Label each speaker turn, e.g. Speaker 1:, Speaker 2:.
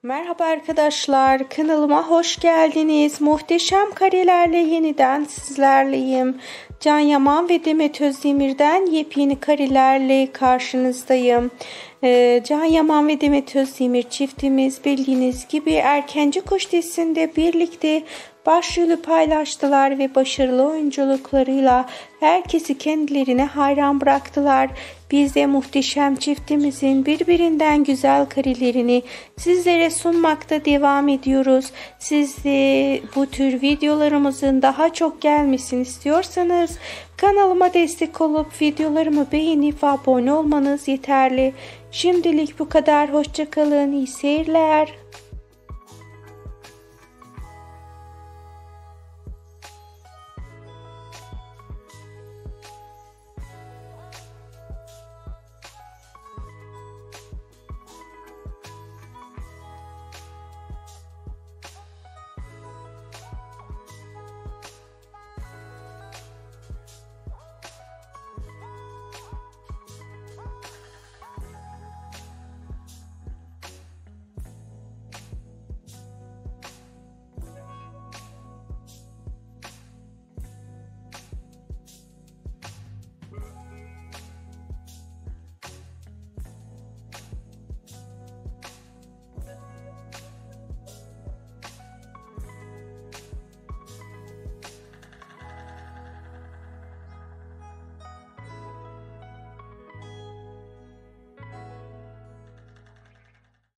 Speaker 1: Merhaba arkadaşlar, kanalıma hoş geldiniz. Muhteşem karelerle yeniden sizlerleyim. Can Yaman ve Demet Özdemir'den yepyeni karelerle karşınızdayım. Can Yaman ve Demet Özdemir çiftimiz bildiğiniz gibi Erkenci Kuş dizisinde birlikte başrolü paylaştılar ve başarılı oyunculuklarıyla herkesi kendilerine hayran bıraktılar. Biz de muhteşem çiftimizin birbirinden güzel karelerini sizlere sunmakta devam ediyoruz. Siz de bu tür videolarımızın daha çok gelmesini istiyorsanız kanalıma destek olup videolarımı beğenip abone olmanız yeterli. Şimdilik bu kadar. Hoşça kalın. İyi seyirler.